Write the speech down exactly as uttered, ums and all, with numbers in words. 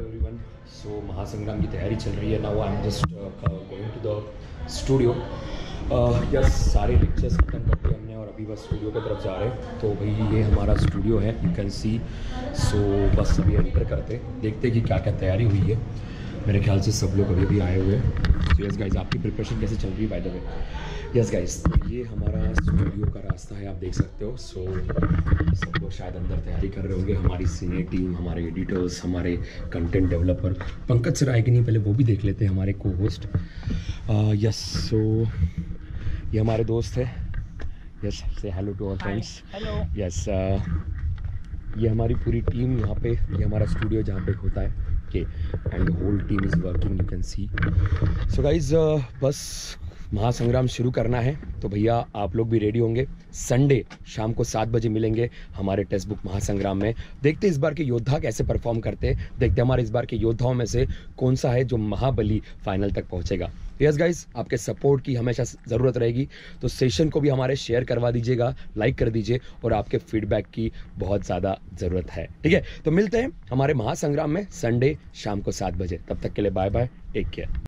Everyone. सो महासंग्राम की तैयारी चल रही है। Now I am just going to the studio. Yes, सारे लेक्चर्स खत्म करके हमने और अभी बस स्टूडियो की तरफ जा रहे हैं। तो भाई ये हमारा स्टूडियो है, यू कैन सी। सो बस अभी एंटर करते, देखते कि क्या क्या तैयारी हुई है। मेरे ख्याल से सब लोग अभी भी आए हुए हैं। सो यस गाइज, आपकी प्रिपरेशन कैसे चल रही है by the way? Yes guys, ये हमारा स्टूडियो का रास्ता है, आप देख सकते हो। सो so, सब लोग शायद अंदर तैयारी कर रहे होंगे। हमारी सीनियर टीम, हमारे एडिटर्स, हमारे कंटेंट डेवलपर। पंकज सर आए कि नहीं पहले वो भी देख लेते हैं, हमारे को होस्ट। यस, सो ये हमारे दोस्त है। Yes, say hello to our friends. Hello. Yes, ये हमारी पूरी टीम यहाँ पे, ये हमारा स्टूडियो जहाँ पे होता है के, and whole team is working, you can see. So guys, बस महासंग्राम शुरू करना है, तो भैया आप लोग भी रेडी होंगे। संडे शाम को सात बजे मिलेंगे हमारे टेक्स्ट बुक महासंग्राम में। देखते इस बार के योद्धा कैसे परफॉर्म करते हैं, देखते हमारे इस बार के योद्धाओं में से कौन सा है जो महाबली फाइनल तक पहुंचेगा। यस गाइज, आपके सपोर्ट की हमेशा ज़रूरत रहेगी, तो सेशन को भी हमारे शेयर करवा दीजिएगा, लाइक कर दीजिए, और आपके फीडबैक की बहुत ज़्यादा ज़रूरत है। ठीक है, तो मिलते हैं हमारे महासंग्राम में संडे शाम को सात बजे। तब तक के लिए बाय बाय, टेक केयर।